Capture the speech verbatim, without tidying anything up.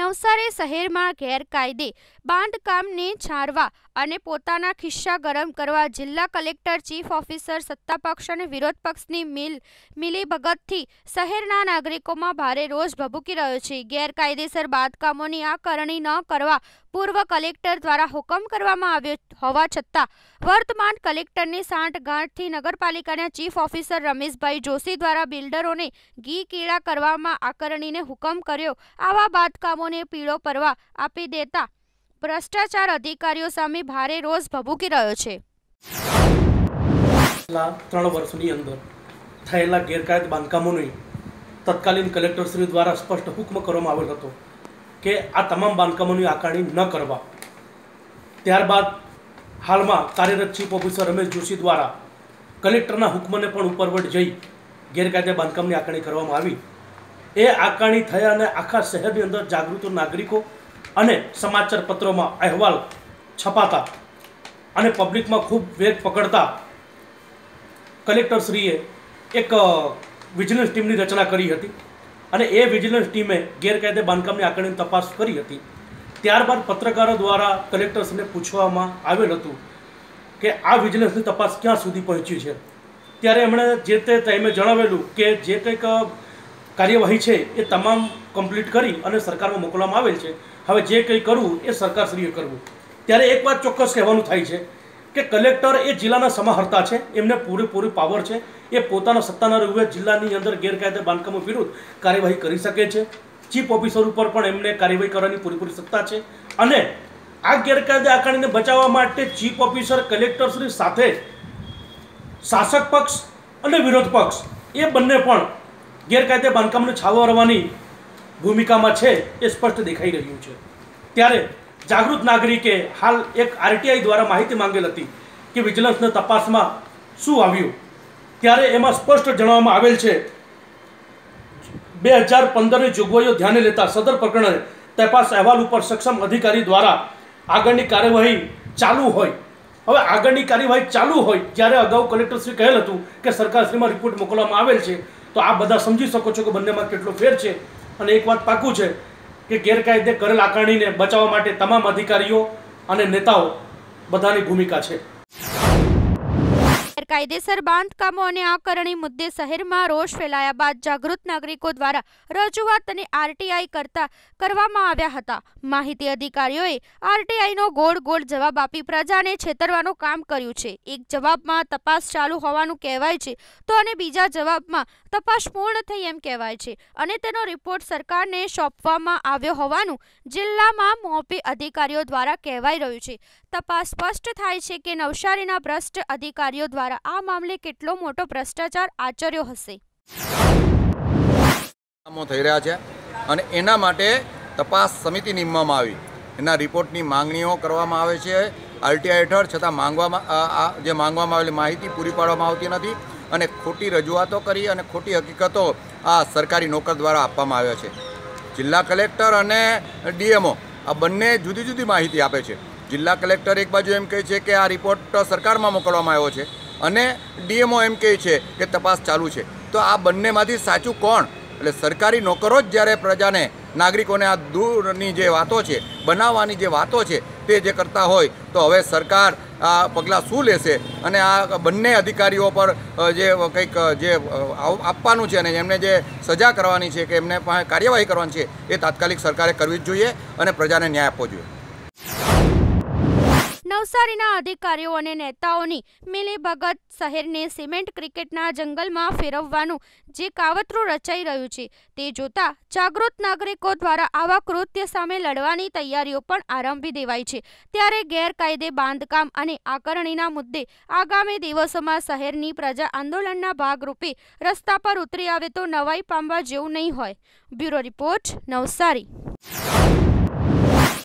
નવસારી શહેરમાં ગેરકાયદે બાંધકામને છારવા અને પોતાના ખિસ્સા ગરમ કરવા જિલ્લા કલેક્ટર, ચીફ ઓફિસર, સત્તાપક્ષ અને વિરોધ પક્ષની મિલ મિલીભગતથી શહેરના નાગરિકોમાં ભારે રોષ ભભૂકી રહ્યો છે. ગેરકાયદેસર બાંધકામોની આ કરણી ન કરવા પૂર્વ કલેક્ટર દ્વારા હુકમ કરવામાં આવ્યો હોવા છતાં વર્તમાન કલેક્ટરની સાંઠગાંઠથી નગરપાલિકાના ચીફ ઓફિસર રમેશભાઈ જોશી દ્વારા બિલ્ડરોને ઘી કીડા કરવામાં આકરણીને હુકમ કર્યો. આવા બાંધકામોને પીળો પરવા આપી દેતા ભ્રષ્ટાચાર અધિકારીઓ સામે ભારે રોષ ભભૂકી રહ્યો છે. ત્રણ વર્ષની અંદર થયેલા ગેરકાયદે બાંધકામોની તત્કાલીન કલેક્ટરશ્રી દ્વારા સ્પષ્ટ હુકમ કરવામાં આવેલ હતો કે આ તમામ બાંધકામોની આકારણી ન કરવા. ત્યારબાદ હાલમાં કાર્યરત ચીફ ઓફિસર રમેશ જોશી દ્વારા કલેક્ટરના હુકમને પણ ઉપરવટ જઈ ગેરકાયદે બાંધકામની આકારણી કરવામાં આવી. એ આકારણી થયા અને આખા શહેરની અંદર જાગૃત નાગરિકો અને સમાચાર પત્રોમાં અહેવાલ છપાતા અને પબ્લિકમાં ખૂબ વેગ પકડતા કલેક્ટરશ્રીએ એક વિજિલન્સ ટીમની રચના કરી હતી અને એ વિજિલન્સ ટીમે ગેરકાયદે બાંધકામની આકારણીની તપાસ કરી હતી. ત્યારબાદ પત્રકારો દ્વારા કલેક્ટરશ્રીને પૂછવામાં આવેલ હતું કે આ વિજિલન્સની તપાસ ક્યાં સુધી પહોંચી છે. ત્યારે એમણે જે તે ટાઈમે જણાવેલું કે જે કંઈક કાર્યવાહી છે એ તમામ કમ્પ્લીટ કરી અને સરકારમાં મોકલવામાં આવેલ છે. હવે જે કંઈ કરવું એ સરકારશ્રીએ કરવું. ત્યારે એક વાત ચોક્કસ કહેવાનું થાય છે કે કલેક્ટર એ જિલ્લાના સમાહર્તા છે, એમને પૂરેપૂરી પાવર છે. એ પોતાના સત્તાના રૂપે જિલ્લાની અંદર ગેરકાયદે બાંધકામો વિરુદ્ધ કાર્યવાહી કરી શકે છે. ચીફ ઓફિસર ઉપર પણ એમને કાર્યવાહી કરવાની પૂરેપૂરી સત્તા છે અને આ ગેરકાયદે આકારણીને બચાવવા માટે ચીફ ઓફિસર કલેક્ટરશ્રી સાથે શાસક પક્ષ અને વિરોધ પક્ષ એ બંને પણ ગેરકાયદે બાંધકામને છાવરવાની ભૂમિકામાં છે એ સ્પષ્ટ દેખાઈ રહ્યું છે. ત્યારે જાગૃત નાગરિકે હાલ એક આરટીઆઈ દ્વારા માહિતી માંગેલ હતી કે વિજિલન્સના તપાસમાં શું આવ્યું. ત્યારે એમાં સ્પષ્ટ જણાવવામાં આવેલ છે બે હજાર પંદરની જોગવાઈઓ ધ્યાને લેતા સદર પ્રકરણે તપાસ અહેવાલ ઉપર સક્ષમ અધિકારી દ્વારા આગળની કાર્યવાહી ચાલુ હોય. હવે આગળની કાર્યવાહી ચાલુ હોય જ્યારે અગાઉ કલેક્ટરશ્રી કહેલ હતું કે સરકારશ્રીમાં રિપોર્ટ મોકલવામાં આવેલ છે, તો આ બધા સમજી શકો છો કે બંનેમાં કેટલો ફેર છે. અને એક વાત પાકું છે કે ગેરકાયદે કરેલ આકારણીને બચાવવા માટે તમામ અધિકારીઓ અને નેતાઓ બધાની ભૂમિકા છે. ગેરકાયદેસર બાંધકામો અને આકરણી મુદ્દે શહેરમાં રોષ ફેલાયા બાદ જાગૃત નાગરિકો દ્વારા રજૂઆત અને આરટીઆઈ કરતા કરવામાં આવ્યા હતા. માહિતી અધિકારીઓએ આરટીઆઈનો ગોળ ગોળ જવાબ આપી પ્રજાને છેતરવાનું કામ કર્યું છે. એક જવાબમાં તપાસ ચાલુ હોવાનું કહેવાય છે તો અને બીજા જવાબમાં તપાસ પૂર્ણ થઈ એમ કહેવાય છે અને તેનો રિપોર્ટ સરકારને સોંપવામાં આવ્યો હોવાનું જિલ્લામાં મોપી અધિકારીઓ દ્વારા કહેવાઈ રહ્યું છે. તપાસ સ્પષ્ટ થાય છે કે નવસારીના ભ્રષ્ટ અધિકારીઓ દ્વારા આ મામલે કેટલો મોટો ભ્રષ્ટાચાર આચર્યો હશે. થઈ રહ્યા છે અને એના માટે તપાસ સમિતિ નિમવામાં આવી. એના રિપોર્ટની માંગણીઓ કરવામાં આવે છે આરટીઆઈ હેઠળ, છતાં માંગવામાં જે માંગવામાં આવેલી માહિતી પૂરી પાડવામાં આવતી નથી અને ખોટી રજૂઆતો કરી અને ખોટી હકીકતો આ સરકારી નોકર દ્વારા આપવામાં આવ્યા છે. જિલ્લા કલેક્ટર અને ડીએમઓ આ બંને જુદી જુદી માહિતી આપે છે. જિલ્લા કલેક્ટર એક બાજુ એમ કહે છે કે આ રિપોર્ટ સરકારમાં મોકલવામાં આવ્યો છે અને ડીએમઓ એમ કહે છે કે તપાસ ચાલુ છે. તો આ બંનેમાંથી સાચું કોણ? એટલે સરકારી નોકરો જ જ્યારે પ્રજાને, નાગરિકોને આ દૂરની જે વાતો છે, બનાવવાની જે વાતો છે તે જે કરતા હોય તો હવે સરકાર આ પગલાં શું લેશે અને આ બંને અધિકારીઓ પર જે કંઈક જે આપવાનું છે અને એમને જે સજા કરવાની છે કે એમને પાસે કાર્યવાહી કરવાની છે એ તાત્કાલિક સરકારે કરવી જ જોઈએ અને પ્રજાને ન્યાય આપવો જોઈએ. નવસારીના અધિકારીઓ અને નેતાઓની મિલીભગત શહેરને સિમેન્ટ ક્રિકેટના જંગલમાં ફેરવવાનું જે કાવતરું રચાઈ રહ્યું છે તે જોતા જાગૃત નાગરિકો દ્વારા આવા કૃત્ય સામે લડવાની તૈયારીઓ પણ આરંભી દેવાઈ છે. ત્યારે ગેરકાયદે બાંધકામ અને આકરણીના મુદ્દે આગામી દિવસોમાં શહેરની પ્રજા આંદોલનના ભાગરૂપે રસ્તા પર ઉતરી આવે તો નવાઈ પામવા જેવું નહીં હોય. Bureau report, Navsari.